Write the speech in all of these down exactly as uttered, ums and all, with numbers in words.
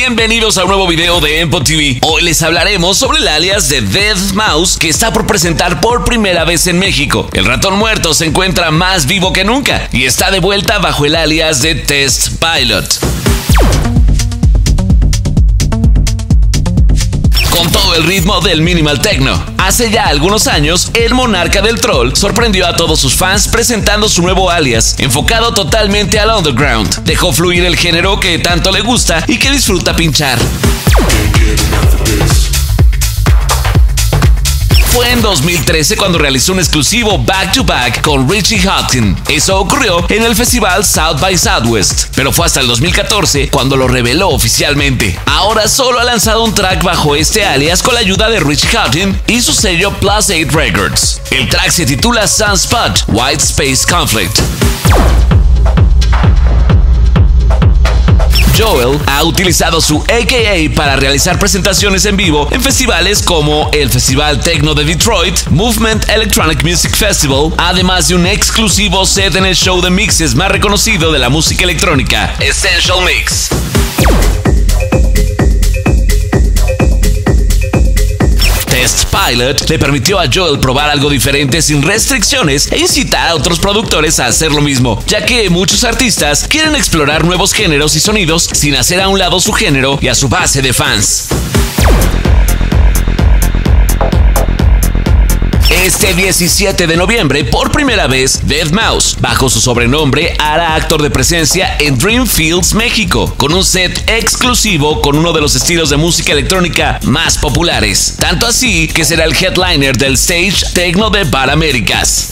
Bienvenidos a un nuevo video de Empo T V. Hoy les hablaremos sobre el alias de deadmau5 que está por presentar por primera vez en México. El ratón muerto se encuentra más vivo que nunca y está de vuelta bajo el alias de Testpilot. Con todo el ritmo del minimal techno. Hace ya algunos años, el monarca del troll sorprendió a todos sus fans presentando su nuevo alias, enfocado totalmente al underground. Dejó fluir el género que tanto le gusta y que disfruta pinchar. Fue en dos mil trece cuando realizó un exclusivo back to back con Richie Hawtin. Eso ocurrió en el festival South by Southwest, pero fue hasta el dos mil catorce cuando lo reveló oficialmente. Ahora solo ha lanzado un track bajo este alias con la ayuda de Richie Hawtin y su sello Plus eight Records. El track se titula Sunspot White Space Conflict. Joel ha utilizado su A K A para realizar presentaciones en vivo en festivales como el Festival Techno de Detroit, Movement Electronic Music Festival, además de un exclusivo set en el show de mixes más reconocido de la música electrónica, Essential Mix. Testpilot le permitió a Joel probar algo diferente sin restricciones e incitar a otros productores a hacer lo mismo, ya que muchos artistas quieren explorar nuevos géneros y sonidos sin hacer a un lado su género y a su base de fans. Este diecisiete de noviembre, por primera vez, deadmau5, bajo su sobrenombre, hará actor de presencia en Dreamfields, México, con un set exclusivo con uno de los estilos de música electrónica más populares. Tanto así que será el headliner del stage Techno de Bar Américas.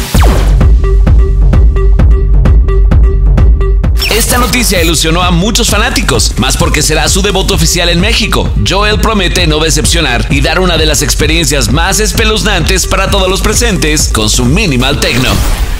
Esta noticia ilusionó a muchos fanáticos, más porque será su debut oficial en México. Joel promete no decepcionar y dar una de las experiencias más espeluznantes para todos los presentes con su minimal techno.